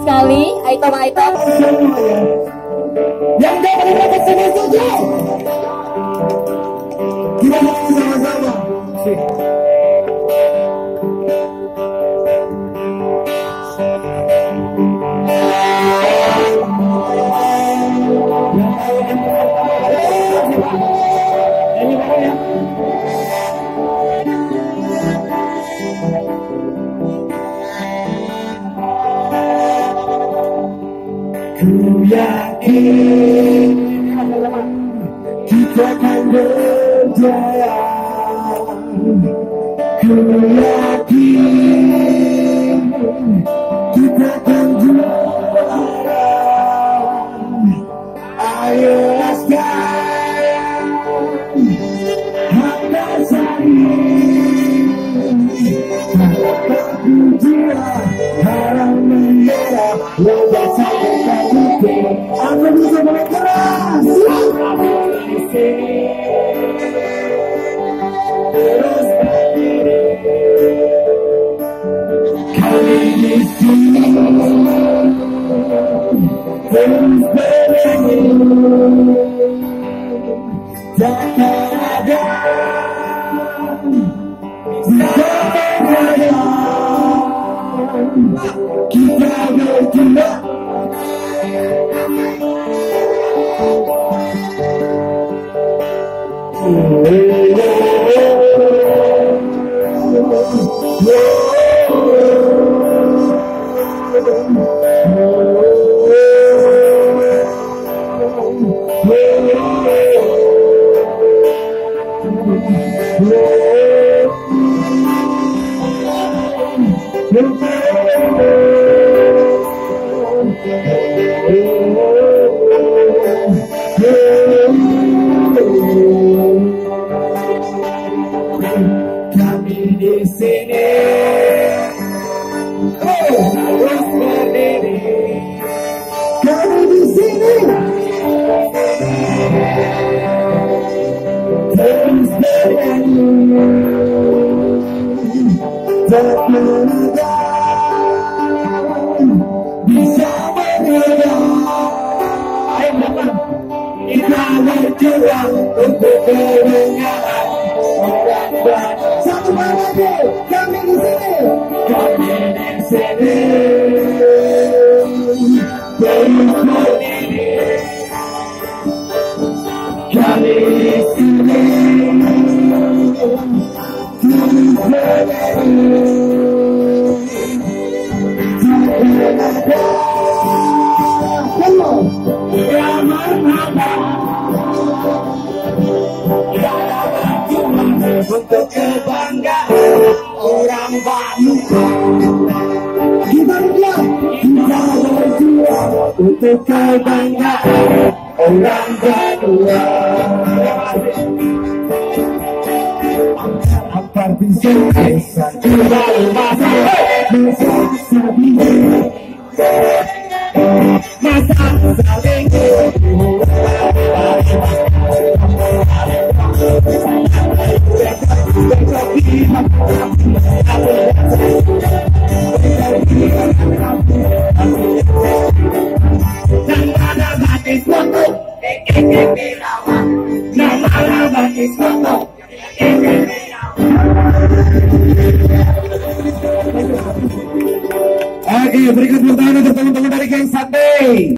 sekali, item-item. Yang dapat dapat semua setuju. Kita mau sama-sama. Ku yakin kita akan berjaya. Ku yakin kita akan juara. Ayo laskan harta saing. Harap merah lomba sampai kaki. Aku bisa berkeras. Terus berdiri. Kami di sini terus berdiri. Takkan ada. Kita berjuang. Kami di sini terus berdiri. Kami di sini terus bernyanyi. Takkan ada bisa berjuang. Kita berjuang untuk kebenaran orang banyak. Satu lagi, kami di sini. Kami di sini terus berdiri. Kami di sini terus berdiri. Untuk kebanggaan orang baru. Kita berjuang untuk kebanggaan orang Badua. Ampar bisa besar kembali masa sabi masa saling Oke, berikan tepuk tangan untuk teman-teman dari Geng Sunday.